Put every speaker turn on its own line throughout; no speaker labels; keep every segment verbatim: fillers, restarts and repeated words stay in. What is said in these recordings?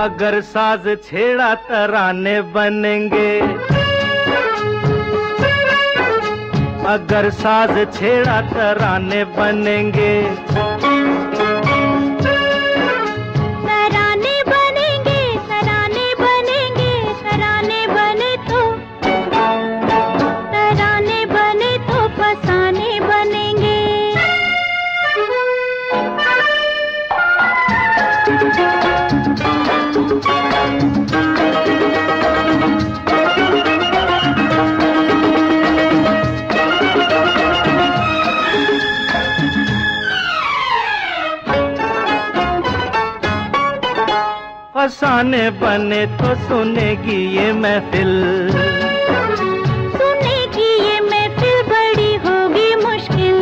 अगर साज छेड़ा तराने बनेंगे, अगर साज छेड़ा तराने बनेंगे।
तराने बनेंगे, तराने बनेंगे, तराने बने तो, तराने बने तो फसाने बनेंगे।
फसाने बने तो सुनेगी ये महफिल,
सुनेगी ये महफिल बड़ी होगी मुश्किल।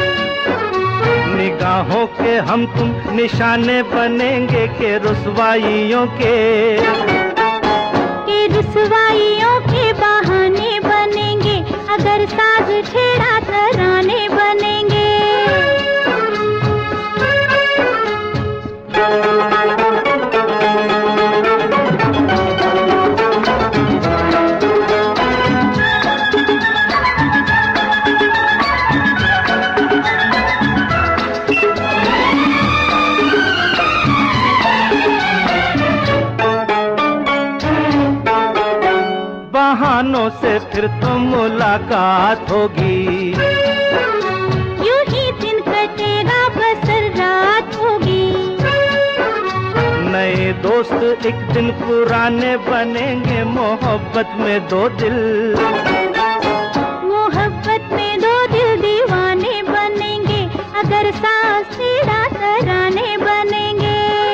निगाहों के हम तुम निशाने बनेंगे के रुसवाइयों के,
के रुसवाइयों के बहाने बनेंगे। अगर साज छेड़ा तराने बनेंगे।
बहानों से फिर तो मुलाकात होगी,
यूं ही दिन कटेगा बसर रात होगी।
नए दोस्त एक दिन पुराने बनेंगे, मोहब्बत में दो दिल,
मोहब्बत में दो दिल दीवाने बनेंगे। अगर साज छेड़ा तराने बनेंगे।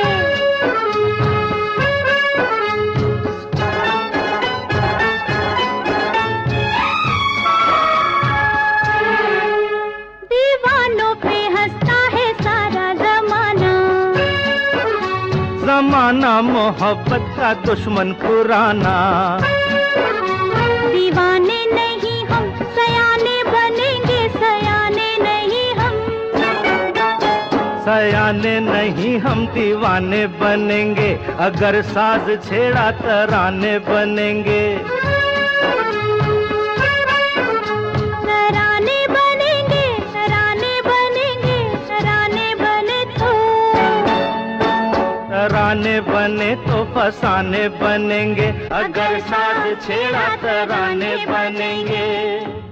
जमाना मोहब्बत का दुश्मन पुराना।
दीवाने नहीं हम सयाने बनेंगे, सयाने नहीं हम,
सयाने नहीं हम दीवाने बनेंगे। अगर साज छेड़ा तराने बनेंगे।
तराने बनेंगे, तराने बनेंगे, तराने बने तो,
तराने बने तो फसाने बनेंगे। अगर साज छेड़ा तराने बनेंगे।